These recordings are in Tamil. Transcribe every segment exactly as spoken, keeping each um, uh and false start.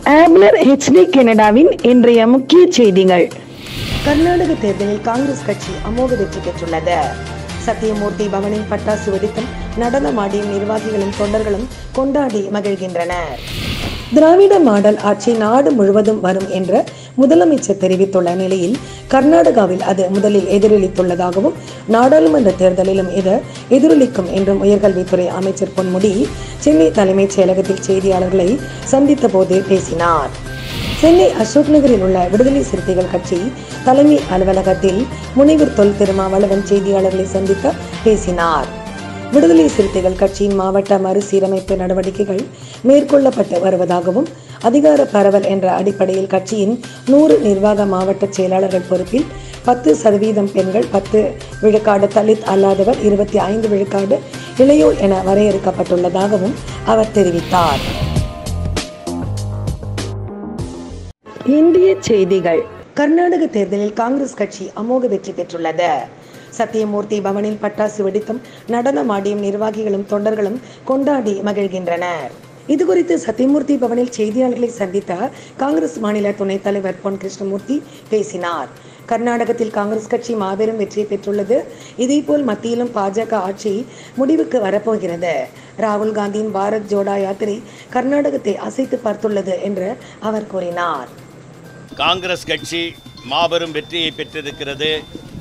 ஆப்னர் ஹெச்டி கனடாவின் இன்றைய முக்கிய செய்திகள். கர்நாடக தேர்தலில் காங்கிரஸ் கட்சி அமோக வெற்றி பெற்றுள்ளது. சத்தியமூர்த்தி பவனில் பட்டாசு வெடித்தும் நடனமாடியும் நிர்வாகிகளும் தொண்டர்களும் கொண்டாடி மகிழ்கின்றனர். திராவிட மாடல் ஆட்சி நாடு முழுவதும் வரும் என்ற முதலமைச்சர் தெரிவித்துள்ள நிலையில் கர்நாடகாவில் அது முதலில் எதிரொலித்துள்ளதாகவும் நாடாளுமன்ற தேர்தலிலும் இது எதிரொலிக்கும் என்றும் உயர்கல்வித்துறை அமைச்சர் பொன்முடி சென்னை தலைமைச் செயலகத்தில் செய்தியாளர்களை சந்தித்த போது பேசினார். சென்னை அசோக் நகரில் உள்ள விடுதலை சிறுத்தைகள் கட்சி தலைமை அலுவலகத்தில் முனைவர் தொல் திருமாவளவன் செய்தியாளர்களை சந்தித்து பேசினார். விடுதலை சிறுத்தைகள் கட்சியின் மாவட்ட மறுசீரமைப்பு நடவடிக்கைகள் மேற்கொள்ளப்பட்டு வருவதாகவும் அதிகார பரவல் என்ற அடிப்படையில் கட்சியின் நூறு நிர்வாக மாவட்ட செயலாளர்கள் பொறுப்பில் பத்து சதவீதம் பெண்கள், பத்து விழுக்காடு தலித் அல்லாதவர், இருபத்தி ஐந்து விழுக்காடு இளையோர் என வரையறுக்கப்பட்டுள்ளதாகவும் அவர் தெரிவித்தார். இந்திய செய்திகள். கர்நாடக தேர்தலில் காங்கிரஸ் கட்சி அமோக வெற்றி பெற்றுள்ளது. சத்தியமூர்த்தி பவனில் பட்டாசு வெடித்தும் நடனமாடியும் நிர்வாகிகளும் தொண்டர்களும் கொண்டாடி மகிழ்கின்றனர். இதுகுறித்து சத்தியமூர்த்தி பவனில் செய்தியாளர்களை சந்தித்த காங்கிரஸ் மாநில துணைத் தலைவர் பொன் கிருஷ்ணமூர்த்தி பேசினார். கர்நாடகத்தில் காங்கிரஸ் கட்சி மாபெரும் வெற்றியை பெற்றுள்ளது. இதேபோல் மத்தியிலும் பாஜக ஆட்சி முடிவுக்கு வரப்போகிறது. ராகுல் காந்தியின் பாரத் ஜோடா யாத்திரை கர்நாடகத்தை அசைத்து பார்த்துள்ளது என்று அவர் கூறினார். காங்கிரஸ் கட்சி மாபெரும் வெற்றியை பெற்றிருக்கிறது.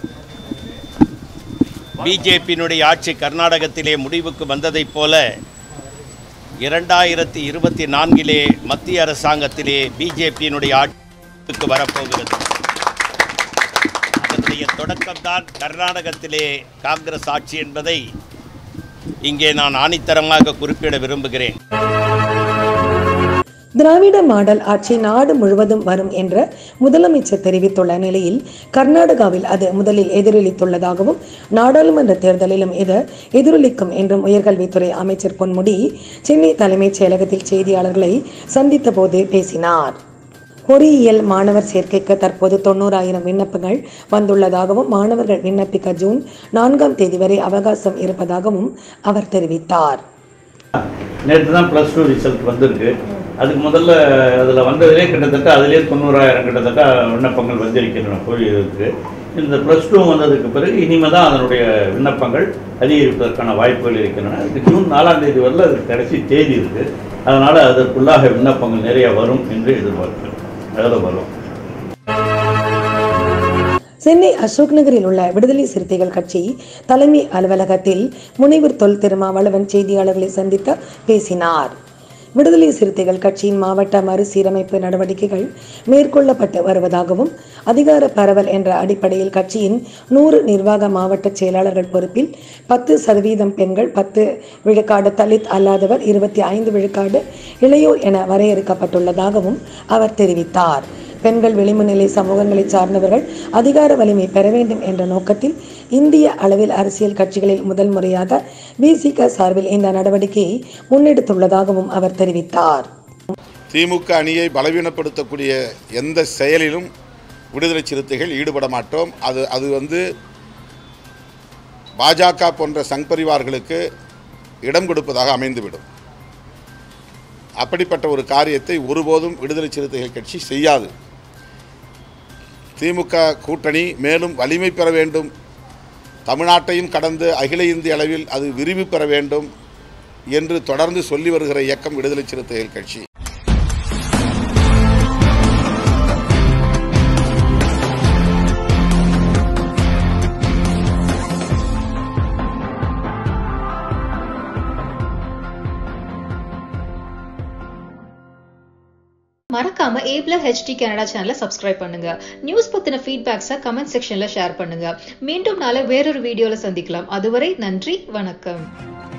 பிஜேபியினுடைய ஆட்சி கர்நாடகத்திலே முடிவுக்கு வந்ததைப் போல இரண்டாயிரத்தி இருபத்தி நான்கிலே மத்திய அரசாங்கத்திலே பிஜேபியினுடைய ஆட்சிக்கு வரப்போகிறது. அதனுடைய தொடக்கம்தான் கர்நாடகத்திலே காங்கிரஸ் ஆட்சி என்பதை இங்கே நான் ஆணித்தரமாக குறிப்பிட விரும்புகிறேன். திராவிட மாடல் ஆட்சி நாடு முழுவதும் வரும் என்ற முதலமைச்சர் தெரிவித்துள்ள நிலையில் கர்நாடகாவில் அது முதலில் எதிரொலித்துள்ளதாகவும் நாடாளுமன்ற தேர்தலிலும் இது எதிரொலிக்கும் என்றும் உயர்கல்வித்துறை அமைச்சர் பொன்முடி சென்னை தலைமைச் செயலகத்தில் செய்தியாளர்களை சந்தித்த போது பேசினார். பொறியியல் மாணவர் சேர்க்கைக்கு தற்போது தொண்ணூறாயிரம் விண்ணப்பங்கள் வந்துள்ளதாகவும் மாணவர்கள் விண்ணப்பிக்க ஜூன் நான்காம் தேதி வரை அவகாசம் இருப்பதாகவும் அவர் தெரிவித்தார். நேற்று தான் ப்ளஸ் டூ ரிசல்ட் வந்திருக்கு. அதுக்கு முதல்ல அதில் வந்ததிலே கிட்டத்தட்ட அதிலே தொண்ணூறாயிரம் கிட்டத்தட்ட விண்ணப்பங்கள் வந்திருக்கின்றன கோயிலுக்கு. இந்த ப்ளஸ் டூ வந்ததுக்கு பிறகு இனிமேல் தான் அதனுடைய விண்ணப்பங்கள் அதிகரிப்பதற்கான வாய்ப்புகள் இருக்கின்றன. அதுக்கு ஜூன் நாலாம் தேதி வரல அதுக்கு கடைசி தேதி இருக்குது. அதனால் அதற்குள்ளாக விண்ணப்பங்கள் நிறைய வரும் என்று எதிர்பார்க்கிறோம். அதில் வரும். சென்னை அசோக் நகரில் உள்ள விடுதலை சிறுத்தைகள் கட்சி தலைமை அலுவலகத்தில் முனைவர் தொல் திருமாவளவன் செய்தியாளர்களை சந்தித்து பேசினார். விடுதலை சிறுத்தைகள் கட்சியின் மாவட்ட மறுசீரமைப்பு நடவடிக்கைகள் மேற்கொள்ளப்பட்டு வருவதாகவும் அதிகார பரவல் என்ற அடிப்படையில் கட்சியின் நூறு நிர்வாக மாவட்ட செயலாளர்கள் பொறுப்பில் பத்து சதவீதம் பெண்கள், பத்து விழுக்காடு தலித் அல்லாதவர், இருபத்தி ஐந்து விழுக்காடு இளையோர் என வரையறுக்கப்பட்டுள்ளதாகவும் அவர் தெரிவித்தார். பெண்கள் விளிம்பு நிலை சமூகங்களை சார்ந்தவர்கள் அதிகார வலிமை பெற வேண்டும் என்ற நோக்கத்தில் இந்திய அளவில் அரசியல் கட்சிகளில் முதல் முறையாக பிசிக சார்பில் இந்த நடவடிக்கையை முன்னெடுத்துள்ளதாகவும் அவர் தெரிவித்தார். திமுக அணியை பலவீனப்படுத்தக்கூடிய எந்த செயலிலும் விடுதலை சிறுத்தைகள் ஈடுபட மாட்டோம். அது அது வந்து பாஜக போன்ற சங் பரிவார்களுக்கு இடம் கொடுப்பதாக அமைந்துவிடும். அப்படிப்பட்ட ஒரு காரியத்தை ஒருபோதும் விடுதலை சிறுத்தைகள் கட்சி செய்யாது. திமுக கூட்டணி மேலும் வலிமை பெற வேண்டும், தமிழ்நாட்டையும் கடந்து அகில இந்திய அளவில் அது விரிவு பெற வேண்டும் என்று தொடர்ந்து சொல்லி வருகிற இயக்கம் விடுதலை சிறுத்தைகள் கட்சி. மறக்காம ஏப்லர் ஹெச்டி கனடா சேனலை சப்ஸ்கிரைப் பண்ணுங்க. நியூஸ் பத்தின ஃபீட்பேக்ஸை கமெண்ட் செக்ஷன்ல ஷேர் பண்ணுங்க. மீண்டும் நாளை வேறொரு வீடியோல சந்திக்கலாம். அதுவரை நன்றி, வணக்கம்.